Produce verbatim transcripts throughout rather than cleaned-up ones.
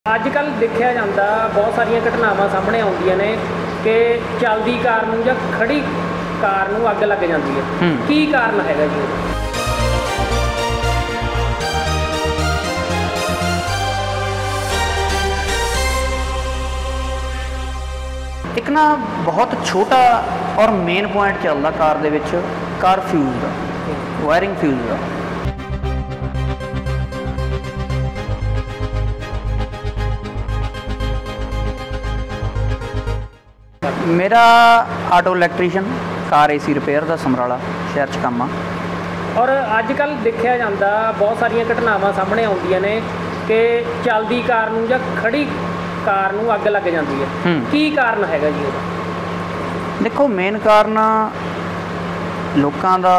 अजकल देखा जाता बहुत सारिया घटनावां सामने आउंदियां ने कि चलती कार नूं जां खड़ी कार नूं अग लग जाती है। की कारण हैगा जी? एक ना बहुत छोटा और मेन पॉइंट चलता कार दे विच कार फ्यूज का वायरिंग फ्यूज का। मेरा auto electrician car AC repair का समराला शहर च काम आ। और अजकल देखा जाता बहुत सारिया घटनावां सामने आउंदियां ने कि चलती कार नूं जां खड़ी कार नूं अग लग जाती है। की कारण हैगा जी ਉਹਦਾ? देखो मेन कारण लोगों का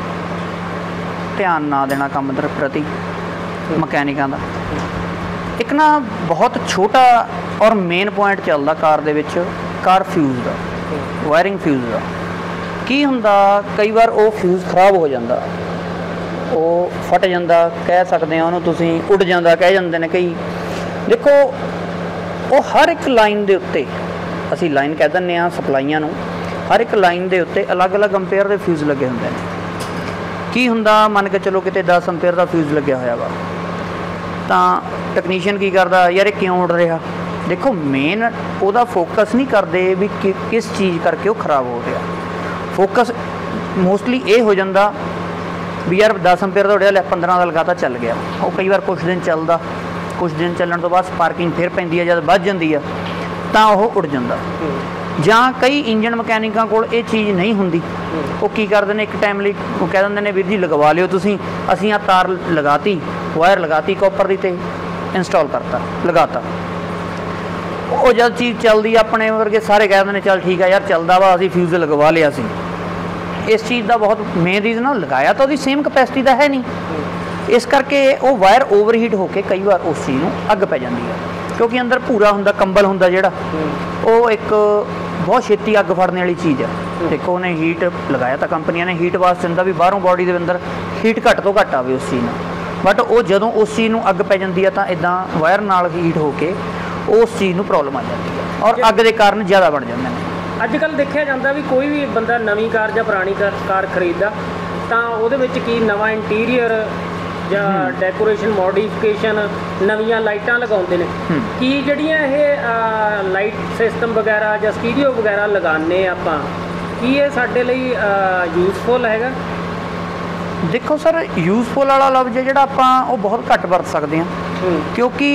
ध्यान ना देना काम दे प्रति मकैनिकां दा। एक ना बहुत छोटा और मेन पॉइंट चलता कार दे विच कार फ्यूज का वायरिंग फ्यूज का। की हुंदा कई बार वो फ्यूज खराब हो जाता, वो फट जाता, कह सकते हैं उन्होंने तुसीं उड़ जाता कह जाते हैं कई। देखो वो हर एक लाइन के उत्ते असी लाइन कह दिंदे आ सप्लाइयां नूं, हर एक लाइन के उत्ते अलग अलग अंपेयर के फ्यूज लगे होंदे ने। की हुंदा मन के चलो किते दस अंपेयर का फ्यूज लग्या होया वा तां टैक्नीशियन की करदा यार ये क्यों उड़ रहा। देखो मेन ਉਹਦਾ फोकस नहीं करते भी कि किस चीज़ करके वो खराब हो रहा। फोकस मोस्टली ये हो जाता भी यार दस अंपेयर का उड़िया पंद्रह का लगाता चल गया। वो कई बार कुछ दिन चलता, कुछ दिन चलने तो बाद स्पार्किंग फिर पैंदी है, जब बच जाती है तो वह उड़ जाता। ਜਾਂ कई इंजन मकैनिकों को ये चीज़ नहीं होंगी, वो की करते हैं एक टाइम ਲਈ कह देंगे ने वीर जी लगवा लियो तुसीं, असीं आ तार लगाती वायर लगाती कॉपर दी ते इंस्टॉल करता लगाता। वो जब चीज़ चलती अपने वर्गे सारे कह देंगे चल ठीक है यार चलता वा असीं फ्यूज लगवा लिया सी। इस चीज़ का बहुत मेन रीज़न ना लगाया तो सेम कैपेसिटी का है नहीं, इस करके वो वायर ओवरहीट होकर कई बार उस चीज़ में अग पै जाती है। क्योंकि अंदर भूरा होंदा कंबल होंदा जिहड़ा वो एक बहुत छेती अग फड़ने वाली चीज़ है। देखो उन्हें हीट लगाया तो कंपनियां ने हीट वास्ते होंदा भी बाहरों बॉडी के अंदर हीट घट तो घट आवे उस चीज़ नाल, बट वो जदों उस चीज़ में अग पै जाती है तो इदां वायर नाल हीट होकर उस चीज़ में प्रॉब्लम आ जाती है और अग के कारण ज़्यादा बढ़ जाते हैं। अजकल देखा जाता भी कोई भी बंदा नवी कार या पुरानी कार खरीददा तो ਉਹਦੇ ਵਿੱਚ ਕੀ नवा इंटीरियर ਜਾਂ ਡੈਕੋਰੇਸ਼ਨ ਮੋਡੀਫਿਕੇਸ਼ਨ ਨਵੀਆਂ ਲਾਈਟਾਂ ਲਗਾਉਂਦੇ ਨੇ। ਕੀ ਜਿਹੜੀਆਂ ਇਹ ਲਾਈਟ ਸਿਸਟਮ ਵਗੈਰਾ ਜਾਂ ਸਟੀਰੀਓ ਵਗੈਰਾ ਲਗਾਉਂਦੇ ਆਪਾਂ ਕੀ ਇਹ ਸਾਡੇ ਲਈ ਯੂਜ਼ਫੁਲ ਹੈਗਾ? देखो सर यूजफुल वाला लफ्ज़ है जोड़ा आप बहुत घट वरत सकते हैं, क्योंकि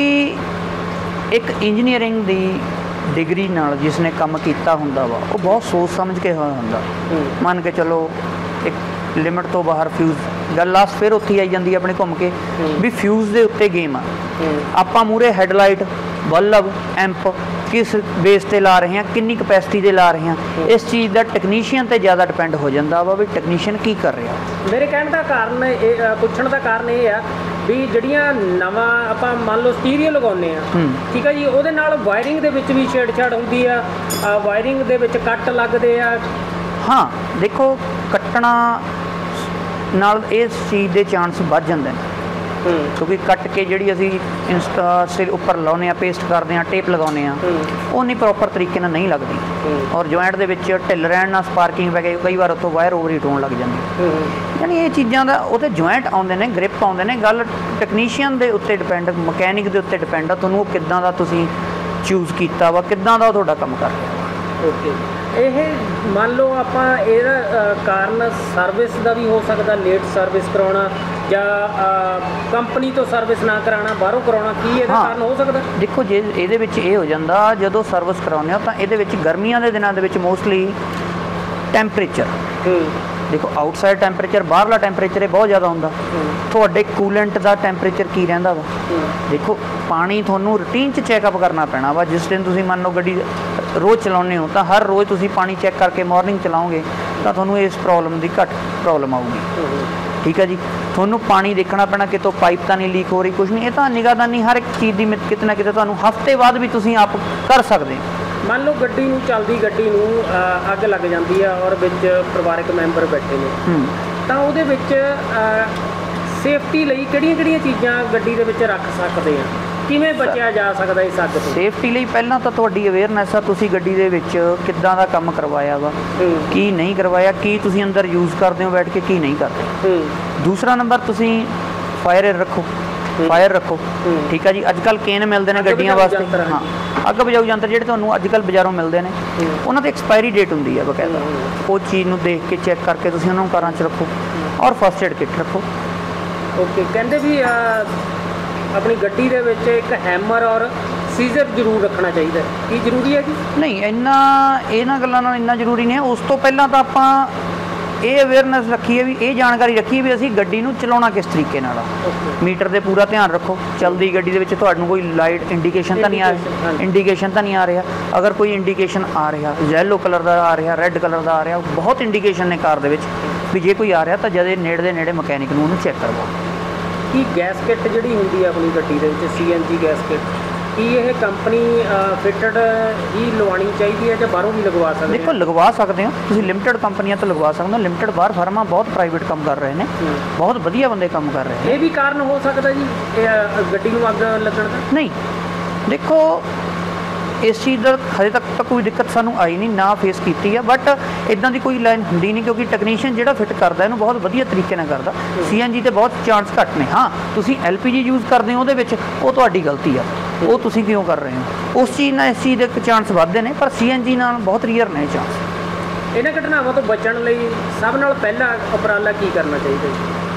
एक इंजीनियरिंग की डिग्री नाल जिसने काम किया हुंदा वा वो बहुत सोच समझ के होंदा। मान के चलो एक लिमिट तो बाहर फ्यूज गल लास्ट फिर उत्थे आई जाती है अपने घूम के भी फ्यूज के उत्ते गेम आ आप मूहरे हैडलाइट बल्ब एंप किस बेस से ला रहे हैं, कितनी कैपेसिटी से ला रहे हैं, इस चीज़ का टैक्नीशियन से ज़्यादा डिपेंड हो जाता वा भी टैक्नीशियन की कर रहा। मेरे कहने का कारण पुछण का कारण ये है भी ਜਿਹੜੀਆਂ ਨਵਾਂ ਆਪਾਂ ਮੰਨ ਲਓ ਸਟੀਰੀਓ ਲਗਾਉਂਦੇ ਆ ਠੀਕ ਹੈ ਜੀ, ਉਹਦੇ ਨਾਲ ਵਾਇਰਿੰਗ ਦੇ ਵਿੱਚ ਵੀ ਛੇੜਛਾੜ ਹੁੰਦੀ ਆ, ਵਾਇਰਿੰਗ ਦੇ ਵਿੱਚ ਕੱਟ ਲੱਗਦੇ ਆ। हाँ देखो कट्टना नाल इस चीज़ के चांस बढ़ जाते हैं, क्योंकि कट के जी असी इंस्टा सिर उपर लाने पेस्ट करते हैं टेप लगाने वो नहीं प्रॉपर तरीके नाल नहीं लगती और जॉइंट दे विच ढिल रहन नाल स्पार्किंग पै गई कई बार उत्थों वायर ओवर हीट होने लग जाती। यानी ये चीज़ों का उत्ते जॉइंट आउंदे ने ग्रिप आउंदे ने, गल टैक्नीशियन के उत्ते डिपेंड मकैनिक के उत्ते डिपेंड आ तुहानूं किद्दां दा तुसीं चूज़ कीता वा किद्दां दा तुहाडा काम कर रहा। ओके ਇਹ ਮੰਨ ਲਓ ਆਪਾਂ ਇਹਦਾ ਕਾਰਨ ਸਰਵਿਸ ਦਾ ਵੀ ਹੋ ਸਕਦਾ, ਲੇਟ ਸਰਵਿਸ ਕਰਾਉਣਾ ਜਾਂ ਕੰਪਨੀ ਤੋਂ ਸਰਵਿਸ ਨਾ ਕਰਾਉਣਾ ਬਾਹਰੋਂ ਕਰਾਉਣਾ, ਕੀ ਇਹਦਾ ਕਾਰਨ ਹੋ ਸਕਦਾ? ਦੇਖੋ ਜੇ ਇਹਦੇ ਵਿੱਚ ਇਹ ਹੋ ਜਾਂਦਾ ਜਦੋਂ ਸਰਵਿਸ ਕਰਾਉਂਦੇ ਹੋ ਤਾਂ ਇਹਦੇ ਵਿੱਚ ਗਰਮੀਆਂ ਦੇ ਦਿਨਾਂ ਦੇ ਵਿੱਚ ਮੋਸਟਲੀ ਟੈਂਪਰੇਚਰ देखो आउटसाइड टैंपरेचर बाहरला टैंपरेचर बहुत ज़्यादा होंदा, थोड़े कूलेंट का टैंपरेचर की रहिंदा वा। देखो पानी थोनों रूटीन च चैकअप करना पैना वा। जिस दिन तुसीं मान लो गड्डी रोज़ चलाउने हो तो हर रोज़ तुसीं पानी चैक करके मॉर्निंग चलाओगे तो थोनों इस प्रॉब्लम की घट प्रॉब्लम आऊगी। ठीक है जी, थोनों पानी देखना पैना कि तो पाइप तो नहीं लीक हो रही, कुछ नहीं, ये तो निगाहदानी हर एक चीज़ की कितना कितने तुहानूं हफ्ते बाद भी तुसीं आप कर सकते। मान लो गड्डी नूं चलदी गड्डी नूं अग लग जाती है और विच परिवारक मैंबर बैठे ने तो उहदे विच सेफ्टी लई किहड़ियां किहड़ियां चीज़ां गड्डी दे विच रख सकते हैं? ਕਿਵੇਂ ਬਚਿਆ ਜਾ ਸਕਦਾ ਇਸ ਅੱਗ ਤੋਂ? ਸੇਫਟੀ ਲਈ ਪਹਿਲਾਂ ਤਾਂ ਤੁਹਾਡੀ ਅਵੇਅਰਨੈਸ ਆ, ਤੁਸੀਂ ਗੱਡੀ ਦੇ ਵਿੱਚ ਕਿੱਦਾਂ ਦਾ ਕੰਮ ਕਰਵਾਇਆ ਵਾ, ਕੀ ਨਹੀਂ ਕਰਵਾਇਆ, ਕੀ ਤੁਸੀਂ ਅੰਦਰ ਯੂਜ਼ ਕਰਦੇ ਹੋ ਬੈਠ ਕੇ, ਕੀ ਨਹੀਂ ਕਰਦੇ। ਦੂਸਰਾ ਨੰਬਰ, ਤੁਸੀਂ ਫਾਇਰ ਰੱਖੋ, ਫਾਇਰ ਰੱਖੋ, ਠੀਕ ਆ ਜੀ। ਅੱਜ ਕੱਲ੍ਹ ਕੇਨ ਮਿਲਦੇ ਨੇ ਗੱਡੀਆਂ ਵਾਸਤੇ, ਹਾਂ ਅੱਗ ਬੁਝਾਊ ਯੰਤਰ ਜਿਹੜੇ ਤੁਹਾਨੂੰ ਅੱਜ ਕੱਲ੍ਹ ਬਾਜ਼ਾਰੋਂ ਮਿਲਦੇ ਨੇ, ਉਹਨਾਂ ਦੀ ਐਕਸਪਾਇਰੀ ਡੇਟ ਹੁੰਦੀ ਹੈ ਬਕਾਇਦਾ। ਉਹ ਚੀਜ਼ ਨੂੰ ਦੇਖ ਕੇ ਚੈੱਕ ਕਰਕੇ ਤੁਸੀਂ ਉਹਨਾਂ ਨੂੰ ਕਾਰਾਂ 'ਚ ਰੱਖੋ, ਔਰ ਫਸਟ ਏਡ ਕਿੱਟ ਰੱਖੋ। ਓਕੇ, ਕਹਿੰਦੇ ਵੀ ਆਪਣੀ ਗੱਡੀ ਦੇ ਵਿੱਚ ਇੱਕ ਹੈਮਰ ਔਰ ਸੀਜ਼ਰ ਜ਼ਰੂਰ ਰੱਖਣਾ ਚਾਹੀਦਾ, ਕੀ ਜ਼ਰੂਰੀ ਹੈ ਜੀ? ਨਹੀਂ, ਇੰਨਾ ਇਹਨਾਂ ਗੱਲਾਂ ਨਾਲ ਇੰਨਾ ਜ਼ਰੂਰੀ ਨਹੀਂ ਹੈ। ਉਸ ਤੋਂ ਪਹਿਲਾਂ ਤਾਂ ਆਪਾਂ ਇਹ ਅਵੇਅਰਨੈਸ ਰੱਖੀਏ, ਵੀ ਇਹ ਜਾਣਕਾਰੀ ਰੱਖੀਏ ਵੀ ਅਸੀਂ ਗੱਡੀ ਨੂੰ ਚਲਾਉਣਾ ਕਿਸ ਤਰੀਕੇ ਨਾਲ ਆ। ਮੀਟਰ ਦੇ ਪੂਰਾ ਧਿਆਨ ਰੱਖੋ, ਚਲਦੀ ਗੱਡੀ ਦੇ ਵਿੱਚ ਤੁਹਾਨੂੰ ਕੋਈ ਲਾਈਟ ਇੰਡੀਕੇਸ਼ਨ ਤਾਂ ਨਹੀਂ ਆ ਰਹੀ, ਇੰਡੀਕੇਸ਼ਨ ਤਾਂ ਨਹੀਂ ਆ ਰਿਹਾ। ਅਗਰ ਕੋਈ ਇੰਡੀਕੇਸ਼ਨ ਆ ਰਿਹਾ, ਯੈਲੋ ਕਲਰ ਦਾ ਆ ਰਿਹਾ, ਰੈੱਡ ਕਲਰ ਦਾ ਆ ਰਿਹਾ, ਬਹੁਤ ਇੰਡੀਕੇਸ਼ਨ ਨੇ ਕਾਰ ਦੇ ਵਿੱਚ, ਵੀ ਜੇ ਕੋਈ ਆ ਰਿਹਾ ਤਾਂ ਜਦੇ ਨੇੜੇ ਦੇ ਨੇੜੇ ਮਕੈਨਿਕ ਨੂੰ ਉਹਨੂੰ ਚੈੱਕ ਕਰਵਾਓ। ਕੀ ਗੈਸ ਕਿੱਟ ਜਿਹੜੀ ਹੁੰਦੀ ਹੈ ਆਪਣੀ ਗੱਡੀ ਦੇ ਵਿੱਚ, ਸੀ ਐਨ ਜੀ ਗੈਸ ਕਿੱਟ, ਕੀ ਇਹ ਕੰਪਨੀ ਫਿਟਡ ਹੀ ਲਵਾਉਣੀ ਚਾਹੀਦੀ ਹੈ ਜਾਂ ਬਾਹਰੋਂ ਵੀ ਲਗਵਾ ਸਕਦੇ ਹੋ? ਦੇਖੋ, ਲਗਵਾ ਸਕਦੇ ਹੋ ਤੁਸੀਂ, ਲਿਮਟਿਡ ਕੰਪਨੀਆਂ ਤੋਂ ਲਗਵਾ ਸਕਦੇ ਹੋ। ਲਿਮਟਿਡ ਬਾਹਰ ਫਰਮਾਂ ਬਹੁਤ ਪ੍ਰਾਈਵੇਟ ਕੰਮ ਕਰ ਰਹੇ ਨੇ, ਬਹੁਤ ਵਧੀਆ ਬੰਦੇ ਕੰਮ ਕਰ ਰਹੇ ਨੇ। ਇਹ ਵੀ ਕਾਰਨ ਹੋ ਸਕਦਾ ਜੀ ਇਹ ਗੱਡੀ ਨੂੰ ਅੱਗ ਲੱਗਣ ਦਾ? ਨਹੀਂ, ਦੇਖੋ ਇਸ ਚੀਜ਼ ਦਾ ਹਜੇ ਤੱਕ ਤਾਂ ਕੋਈ ਦਿੱਕਤ ਸਾਨੂੰ ਆਈ ਨਹੀਂ, ਨਾ ਫੇਸ ਕੀਤੀ ਆ, ਬਟ ਇਦਾਂ ਦੀ ਕੋਈ ਲਾਈਨ ਹੁੰਦੀ ਨਹੀਂ, ਕਿਉਂਕਿ ਟੈਕਨੀਸ਼ੀਅਨ ਜਿਹੜਾ ਫਿੱਟ ਕਰਦਾ ਇਹਨੂੰ ਬਹੁਤ ਵਧੀਆ ਤਰੀਕੇ ਨਾਲ ਕਰਦਾ। ਸੀ ਐਨ ਜੀ ਤੇ ਬਹੁਤ ਚਾਂਸ ਘੱਟ ਨੇ। ਹਾਂ, ਤੁਸੀਂ ਐਲ ਪੀ ਜੀ ਯੂਜ਼ ਕਰਦੇ ਹੋ ਉਹਦੇ ਵਿੱਚ, ਉਹ ਤੁਹਾਡੀ ਗਲਤੀ ਆ, ਉਹ ਤੁਸੀਂ ਕਿਉਂ ਕਰ ਰਹੇ ਹੋ। ਉਸ ਚੀਜ਼ ਨਾਲ ਇਸ ਚੀਜ਼ ਦੇ ਚਾਂਸ ਵੱਧਦੇ ਨੇ, ਪਰ ਸੀ ਐਨ ਜੀ ਨਾਲ ਬਹੁਤ ਰੀਅਰ ਨੇ ਚਾਂਸ। ਇਹਨਾਂ ਘਟਨਾਵਾਂ ਤੋਂ ਬਚਣ ਲਈ ਸਭ ਨਾਲ ਪਹਿਲਾ ਉਪਰਾਲਾ ਕੀ ਕਰਨਾ ਚਾਹੀਦਾ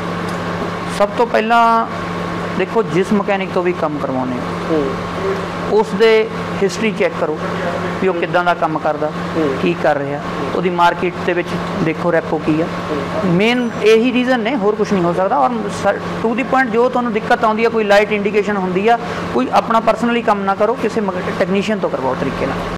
ਜੀ? ਸਭ ਤੋਂ ਪਹਿਲਾਂ ਦੇਖੋ, ਜਿਸ ਮਕੈਨਿਕ ਤੋਂ ਵੀ ਕੰਮ ਕਰਵਾਉਂਦੇ ਹੋ ਉਸ ਦੇ ਹਿਸਟਰੀ ਚੈੱਕ ਕਰੋ ਵੀ ਉਹ ਕਿੱਦਾਂ ਦਾ ਕੰਮ ਕਰਦਾ, ਕੀ ਕਰ ਰਿਹਾ, ਉਹਦੀ ਮਾਰਕੀਟ ਦੇ ਵਿੱਚ ਦੇਖੋ ਰੈਪੋ ਕੀ ਆ। ਮੇਨ ਇਹੀ ਰੀਜ਼ਨ ਨੇ, ਹੋਰ ਕੁਝ ਨਹੀਂ ਹੋ ਸਕਦਾ। ਔਰ ਟੂ ਦੀ ਪੁਆਇੰਟ, ਜੋ ਤੁਹਾਨੂੰ ਦਿੱਕਤ ਆਉਂਦੀ ਹੈ, ਕੋਈ ਲਾਈਟ ਇੰਡੀਕੇਸ਼ਨ ਹੁੰਦੀ ਆ, ਕੋਈ ਆਪਣਾ ਪਰਸਨਲੀ ਕੰਮ ਨਾ ਕਰੋ, ਕਿਸੇ ਟੈਕਨੀਸ਼ੀਅਨ ਤੋਂ ਕਰਵਾਓ ਤਰੀਕੇ ਨਾਲ।